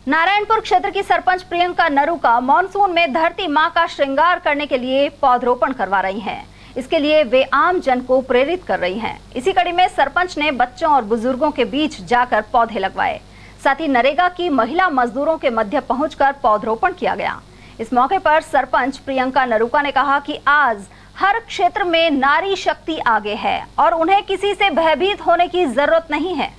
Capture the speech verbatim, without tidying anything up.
नारायणपुर क्षेत्र की सरपंच प्रियंका नरूका मानसून में धरती मां का श्रृंगार करने के लिए पौधरोपण करवा रही हैं। इसके लिए वे आम जन को प्रेरित कर रही हैं। इसी कड़ी में सरपंच ने बच्चों और बुजुर्गों के बीच जाकर पौधे लगवाए। साथ ही नरेगा की महिला मजदूरों के मध्य पहुंचकर पौधरोपण किया गया। इस मौके पर सरपंच प्रियंका नरूका ने कहा कि आज हर क्षेत्र में नारी शक्ति आगे है और उन्हें किसी से भयभीत होने की जरूरत नहीं है।